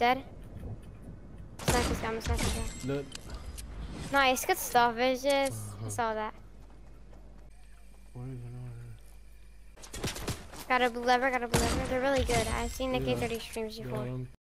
Dead. Snipe this guy, I'm gonna snipe this guy. Dead. Nice, good stuff. It's just, I saw that. Where is it? Got a blue lever, got a blue lever. They're really good. I've seen the Yeah. K30 streams before. Got him.